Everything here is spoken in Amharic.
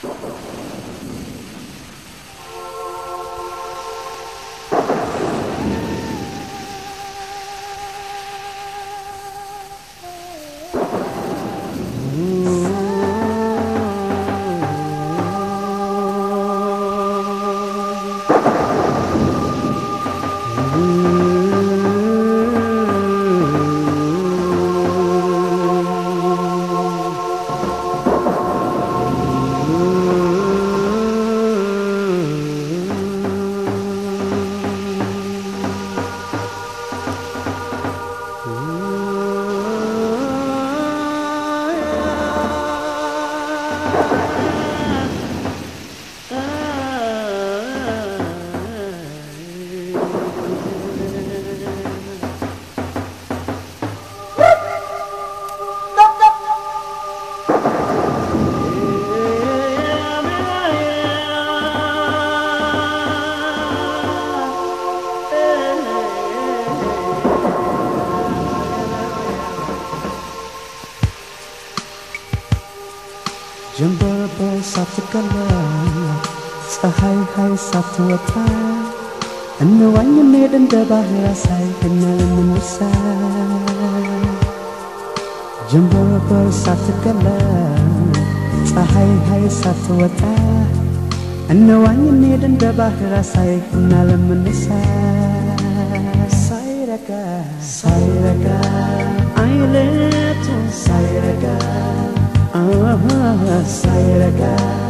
ፀሐይ ሳትወጣ እንዋኝ እንሄድ እንደ ባህር አሳይ እናለምንሳ ጀንበር ሳትገላ ፀሐይ ሳትወጣ እንዋኝ እንሄድ እንደ ባህር አሳይ እናለምንሳ ሳይረጋ አይለቱ ሳይረጋ ሳይረጋ